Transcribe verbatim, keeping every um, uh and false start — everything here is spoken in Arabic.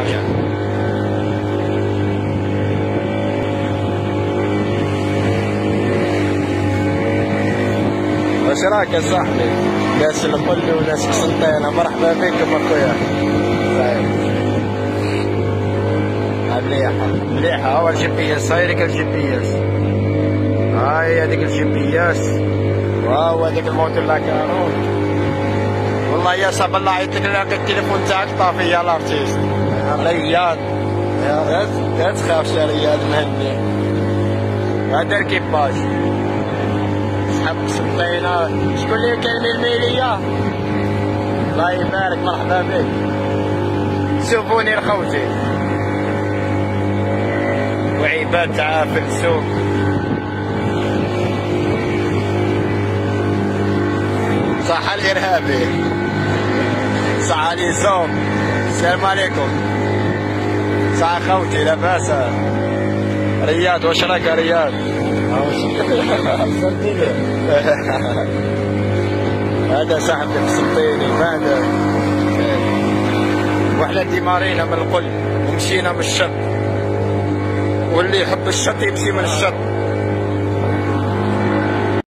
ثمانية. واش راك يا صاحبي؟ ناس القل وناس قسنطينة، مرحبا بكم اخويا. مليحة مليحة. هو الجي بي اس، هاي ديك الجي بي اس، هاي هذيك الجي بي اس، وهو هذيك الموتور لاكارون. والله يا صاحب الله عيطلك نلاقي التليفون تاعك طافي يا لارتيست. رياض لا تخافش يا رياض مهني. هذا الكيباج صحاب قسنطينة. شكون اللي كلمي الميلية؟ الله يبارك، مرحبا بك. سوفونير خوتي وعباد تاع في السوق. صح الارهابي، صح علي زوم. السلام عليكم. صح خوتي لاباس؟ رياض واش راك يا رياض؟ هذا صاحب القسنطيني ماذا؟ وحنا ديمارينا من القل ومشينا من الشط، واللي يحب الشط يمشي من الشط.